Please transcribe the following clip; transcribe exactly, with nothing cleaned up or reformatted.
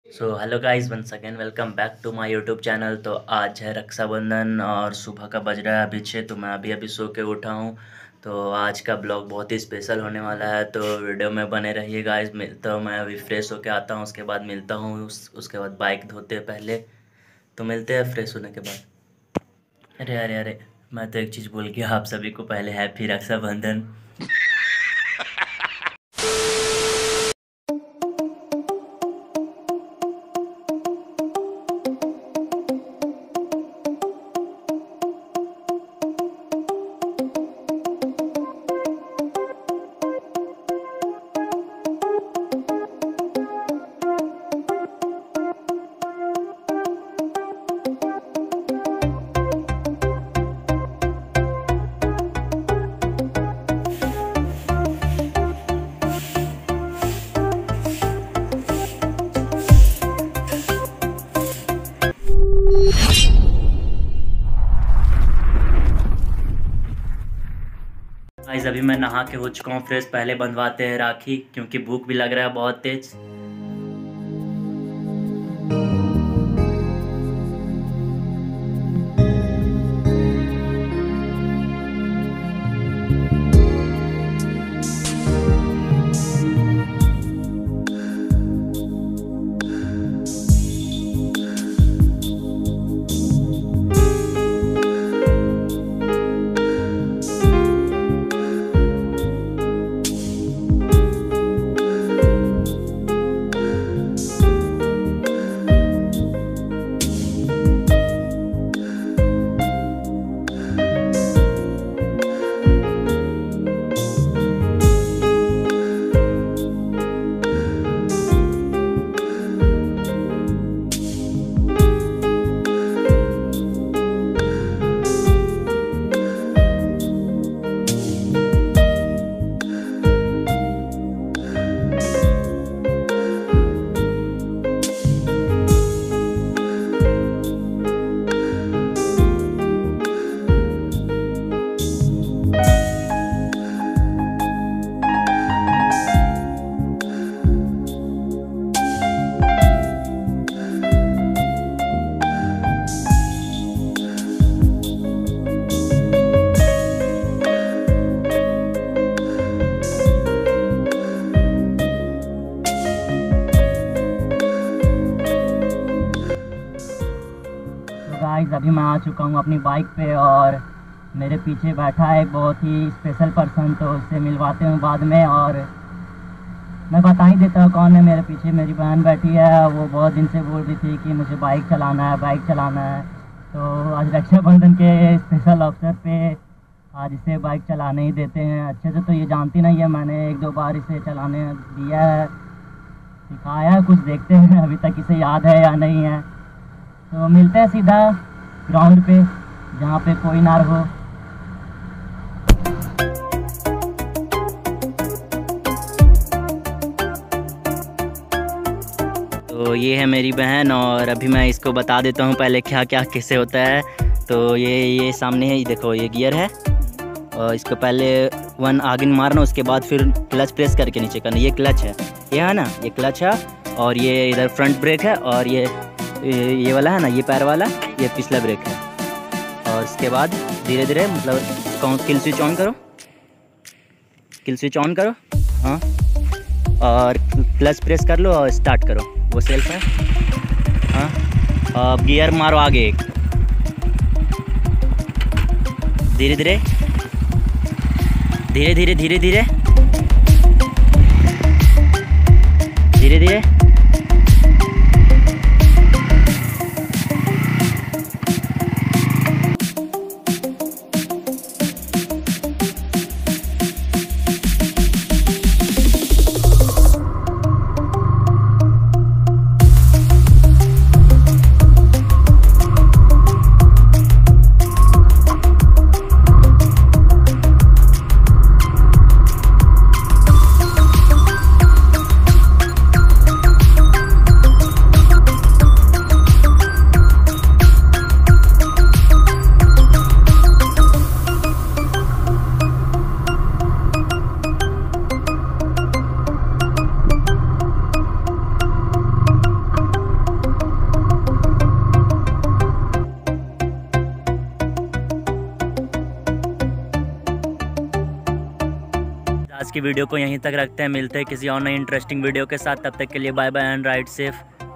So hello guys, once again welcome back to my YouTube channel. तो आज है रक्षाबंधन और सुबह का बज रहा है अभी छः। तो मैं अभी अभी सो के उठा हूँ। तो आज का ब्लॉग बहुत ही स्पेशल होने वाला है, तो वीडियो में बने रहिए गाइस। मिलता हूँ, मैं अभी फ्रेश होके आता हूँ, उसके बाद मिलता हूँ। उस, उसके बाद बाइक धोते हैं पहले, तो मिलते हैं फ्रेश होने के बाद। अरे अरे अरे, मैं तो एक चीज़ भूल गया आप सभी को। पहले हैप्पी रक्षाबंधन। गाइस अभी मैं नहा के हो चुका हूँ फ्रेश। पहले बंधवाते हैं राखी, क्योंकि भूख भी लग रहा है बहुत तेज। गाइस अभी मैं आ चुका हूँ अपनी बाइक पे, और मेरे पीछे बैठा है एक बहुत ही स्पेशल पर्सन। तो उससे मिलवाते हैं बाद में, और मैं बता ही देता हूँ कौन है मेरे पीछे। मेरी बहन बैठी है, वो बहुत दिन से बोल रही थी कि मुझे बाइक चलाना है, बाइक चलाना है। तो आज रक्षाबंधन के स्पेशल अवसर पे आज इसे बाइक चलाने ही देते हैं। अच्छे से तो ये जानती नहीं है, मैंने एक दो बार इसे चलाने दिया है, सिखाया है कुछ। देखते हैं अभी तक इसे याद है या नहीं है। तो मिलते हैं सीधा ग्राउंड पे, जहाँ पे कोई ना हो। तो ये है मेरी बहन, और अभी मैं इसको बता देता हूँ पहले क्या क्या कैसे होता है। तो ये ये सामने है, ये देखो, ये गियर है, और इसको पहले वन आगे मारना, उसके बाद फिर क्लच प्रेस करके नीचे करना। ये क्लच है, ये है ना, ये क्लच है। और ये इधर फ्रंट ब्रेक है, और ये ये वाला है ना, ये पैर वाला, ये पिछला ब्रेक है। और इसके बाद धीरे धीरे, मतलब किल स्विच ऑन करो, किल स्विच ऑन करो, हाँ, और क्लच प्रेस कर लो और स्टार्ट करो। वो सेल्फ है, हाँ। अब गियर मारो आगे एक, धीरे धीरे धीरे धीरे धीरे धीरे धीरे धीरे आज की वीडियो को यहीं तक रखते हैं, मिलते हैं किसी और नई इंटरेस्टिंग वीडियो के साथ। तब तक के लिए bye bye and ride safe.